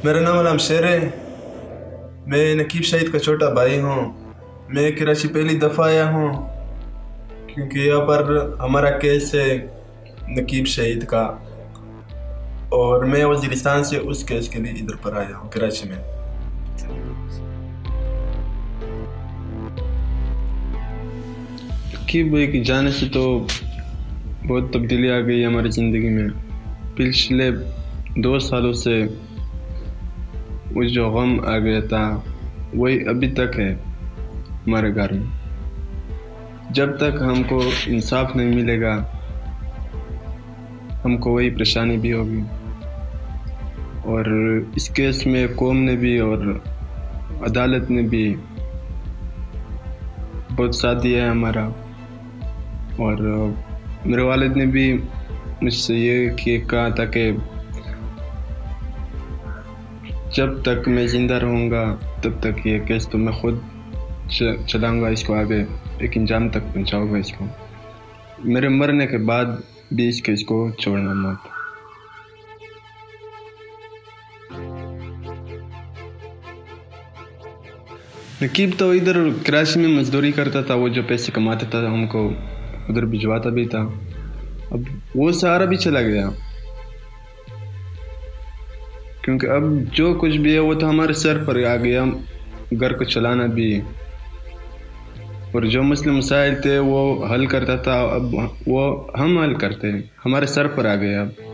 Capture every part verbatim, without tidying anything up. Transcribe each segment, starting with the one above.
मेरा नाम अलाम शेर है। मैं नकीब शहीद का छोटा भाई हूँ। मैं कराची पहली दफ़ा आया हूँ क्योंकि यहाँ पर हमारा केस है नकीब शहीद का, और मैं वज़ीरिस्तान से उस केस के लिए इधर पर आया हूँ कराची में। नकीब भाई के जाने से तो बहुत तब्दीली आ गई हमारी ज़िंदगी में। पिछले दो सालों से वो जो गम आ गया था वही अभी तक है हमारे घर में। जब तक हमको इंसाफ नहीं मिलेगा हमको वही परेशानी भी होगी। और इस केस में कौम ने भी और अदालत ने भी बहुत साथ दिया है हमारा, और मेरे वालिद ने भी मुझसे ये कहा था कि जब तक मैं ज़िंदा रहूँगा तब तक ये केस तो मैं खुद चलाऊँगा, इसको आगे एक इंजाम तक पहुँचाऊँगा इसको। मेरे मरने के बाद भी इस केस को छोड़ना मत। नकीब तो इधर कराची में मजदूरी करता था, वो जो पैसे कमाता था हमको उधर भिजवाता भी था। अब वो सहारा भी चला गया क्योंकि अब जो कुछ भी है वो तो हमारे सर पर आ गया, घर को चलाना भी। और जो मसले मसाइल थे वो हल करता था, अब वो हम हल करते हैं, हमारे सर पर आ गया। अब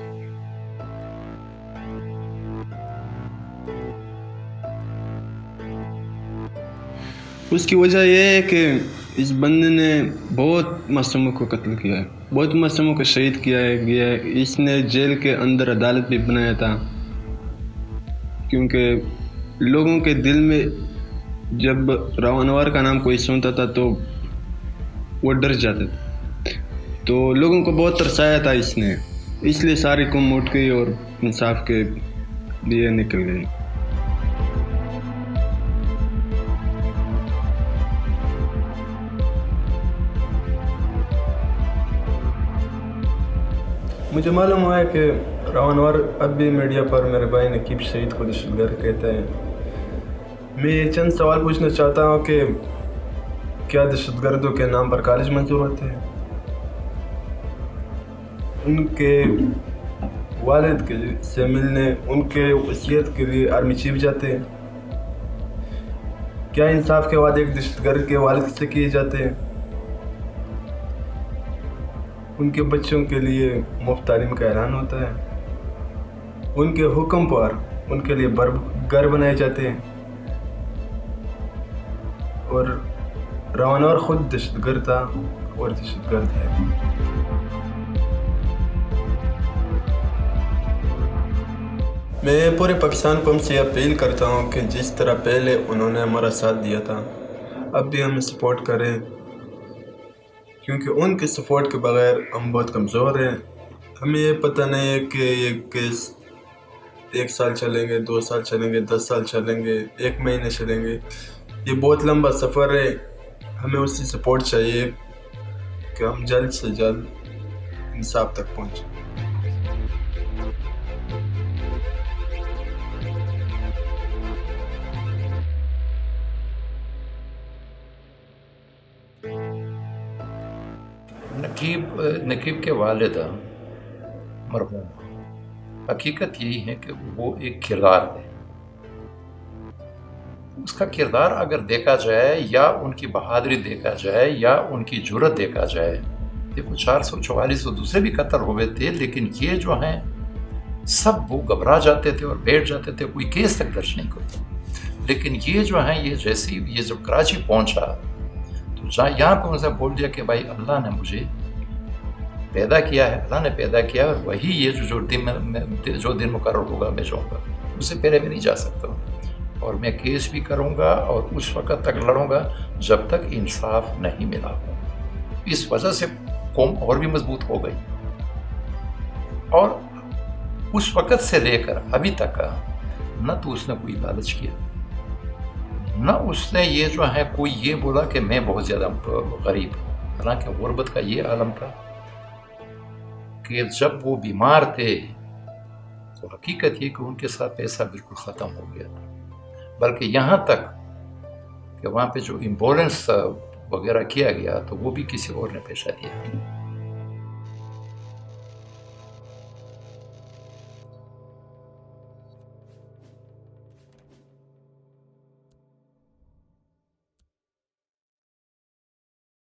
उसकी वजह यह है कि इस बंदे ने बहुत मासूमों को कत्ल किया है, बहुत मासूमों को शहीद किया है गया है। इसने जेल के अंदर अदालत भी बनाया था क्योंकि लोगों के दिल में जब राव अनवर का नाम कोई सुनता था तो वो डर जाते थे। तो लोगों को बहुत तरसाया था इसने, इसलिए सारी कौम उठ गई और इंसाफ के लिए निकल गई। मुझे मालूम हुआ है कि राव अनवर अब भी मीडिया पर मेरे भाई नकीब शहीद को दहशतगर्द कहते हैं। मैं ये चंद सवाल पूछना चाहता हूँ कि क्या दहशतगर्दों के नाम पर कॉलेज मंजूर होते हैं? उनके वालिद के से मिलने, उनके वसीयत के लिए आर्मी चीफ जाते हैं? क्या इंसाफ के वादे एक दहशतगर्द के वालिद से किए जाते हैं? उनके बच्चों के लिए मुफ्त तालीम का ऐलान होता है, उनके हुक्म पर उनके लिए घर बनाए जाते हैं, और राव अनवर खुद दहशतगर्द था और दहशतगर्द है। मैं पूरे पाकिस्तान को हमसे अपील करता हूँ कि जिस तरह पहले उन्होंने हमारा साथ दिया था अब भी हमें सपोर्ट करें, क्योंकि उनके सपोर्ट के बगैर हम बहुत कमज़ोर हैं। हमें ये पता नहीं है कि ये केस एक साल चलेंगे, दो साल चलेंगे, दस साल चलेंगे, एक महीने चलेंगे। ये बहुत लंबा सफ़र है। हमें उसकी सपोर्ट चाहिए कि हम जल्द से जल्द इंसाफ तक पहुँचें। नकीब नकीब के वालिदा मरहूम, हकीकत यही है कि वो एक किरदार है। उसका किरदार अगर देखा जाए या उनकी बहादुरी देखा जाए या उनकी जुर्रत देखा जाए, देखो चार सौ चौवालीस तो दूसरे भी कत्ल हुए थे, लेकिन ये जो हैं सब वो घबरा जाते थे और बैठ जाते थे, कोई केस तक दर्ज नहीं करते। लेकिन ये जो हैं ये जैसे ये जब कराची पहुंचा तो जहाँ यहाँ पर उनसे बोल दिया कि भाई अल्लाह ने मुझे पैदा किया है, अल्लाह ने पैदा किया है, और वही ये जो जो दिन में जो दिन मुकर्रर होगा मैं जाऊँगा, उससे पहले मैं नहीं जा सकता, और मैं केस भी करूँगा और उस वक़्त तक लड़ूँगा जब तक इंसाफ नहीं मिला। इस वजह से कौम और भी मजबूत हो गई, और उस वक़्त से लेकर अभी तक का न तो उसने कोई लालच किया, न उसने ये जो है कोई ये बोला कि मैं बहुत ज़्यादा गरीब हूँ। हालांकि गुर्बत का ये आलम था कि जब वो बीमार थे तो हकीकत ये कि उनके साथ पैसा बिल्कुल ख़त्म हो गया था। बल्कि यहाँ तक कि वहाँ पे जो एम्बुलेंस वगैरह किया गया तो वो भी किसी और ने पैसा दिया।